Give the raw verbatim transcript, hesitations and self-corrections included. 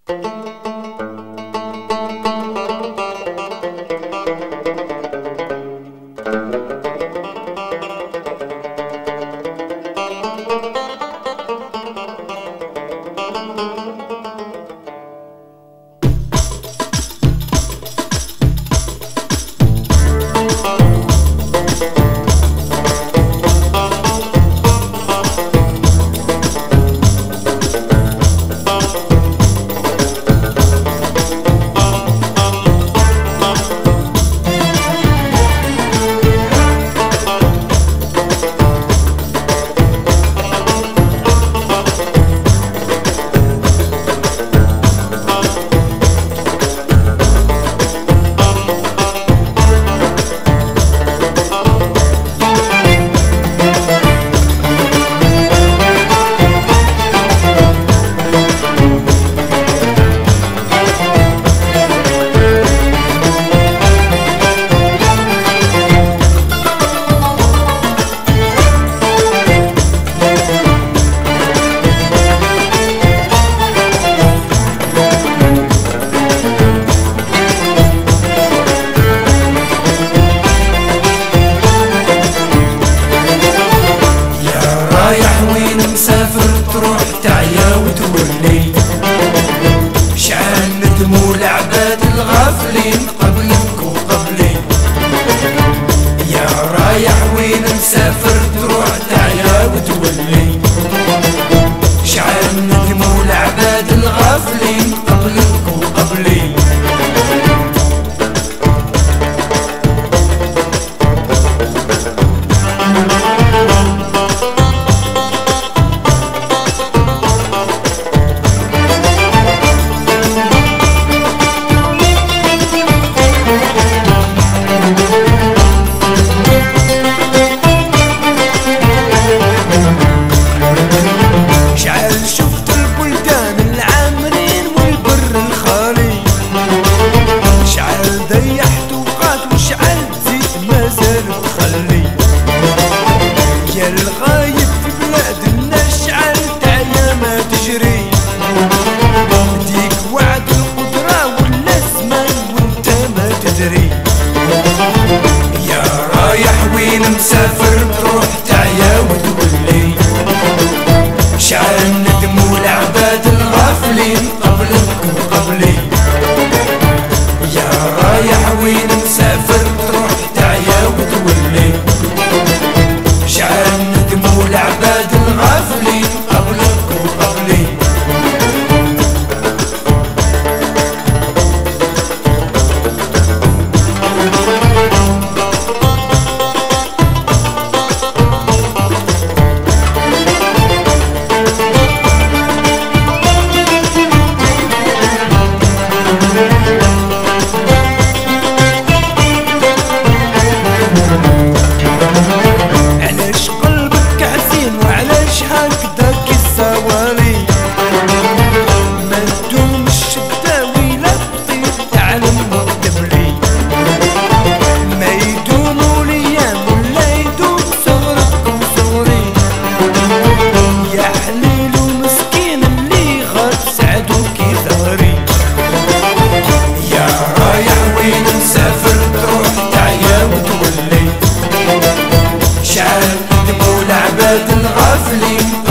الغافلين قبلك وقبلي، يا رايح وين مسافر تروح تعيا وتولي، شعل ندموا العباد الغافلين قبلك وقبلي. الغايب في بلادنا شعل تعيا ما تجري، ديك وعد القدرة ولا الزمان وانت ما تدري، يا رايح وين مسافر تروح تعيا وتولي، شعل ندموا العباد الغافلين قبلك وقبلي، يا رايح وين مسافر تروح تعيا وتولي، شعل ندموا العباد الغافلين قبلك وقبلي. شعل ندموا العباد الغافلين